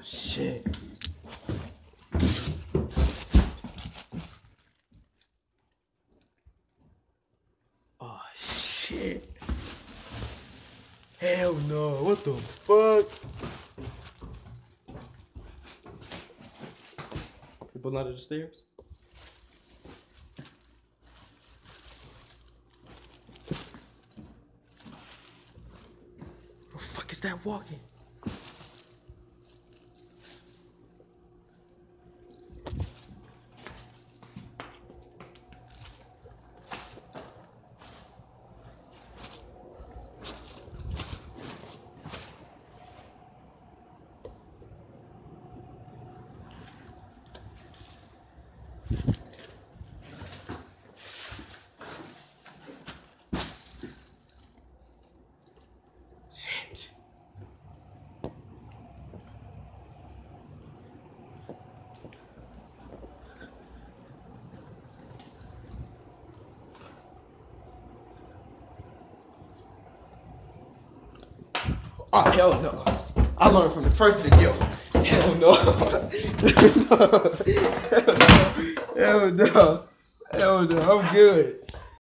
shit. Oh shit. Hell no. What the fuck? People under the stairs? Who the fuck is that walking? Shit. Oh, hell no. I learned from the first video. Hell no. Hell no. Hell no. Hell no. I'm good.